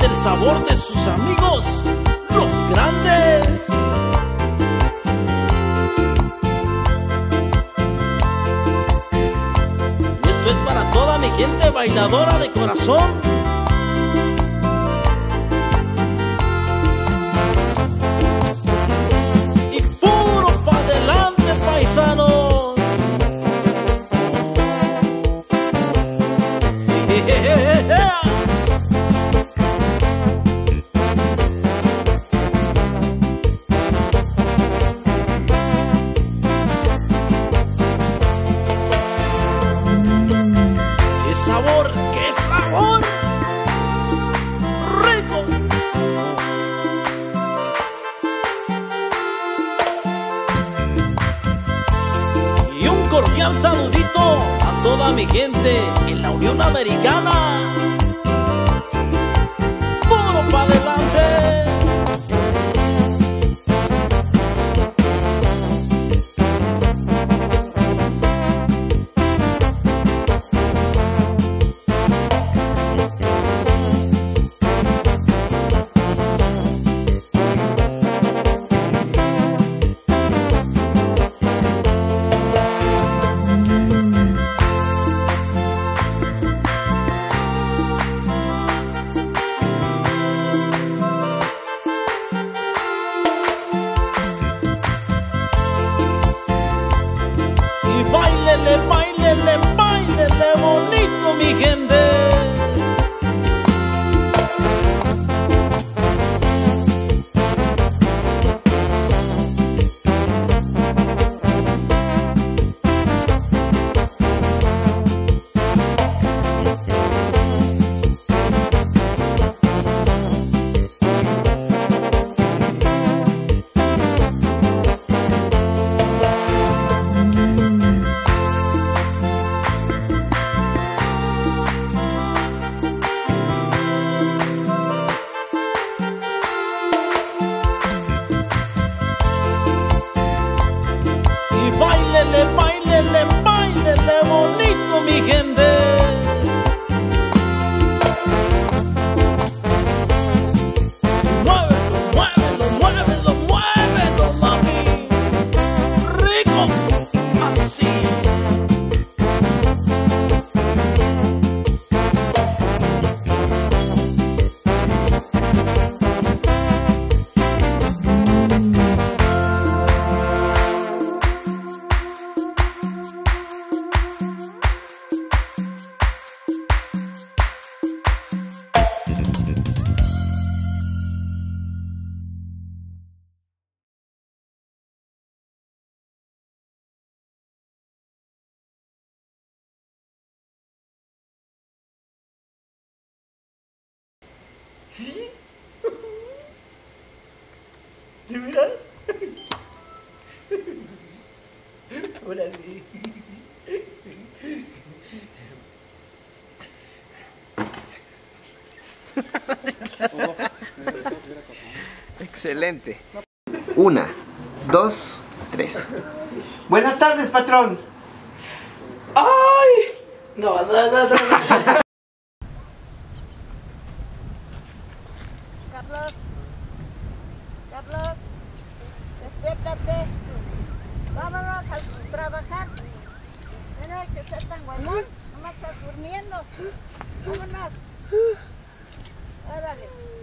es el sabor de sus amigos, los grandes. Y esto es para toda mi gente bailadora de corazón. Y puro pa' adelante, paisanos. ¡Qué sabor! ¡Qué sabor! ¡Rico! Y un cordial saludito a toda mi gente en la Unión Americana. ¡Puro pa' adelante! Báilele, báilele, báilele bonito, mi gente. Báilele, báilele, báilele bonito, mi gente. Muévelo, muévelo, muévelo, muévelo, mami. Rico, así. ¿Sí? ¿Sí, mira? Órale. Excelente. 1, 2, 3. Buenas tardes, patrón. ¡Ay! No. Carlos, despiértate. Vámonos a trabajar. No hay que ser tan guayón, no me estás durmiendo. Vámonos. Órale.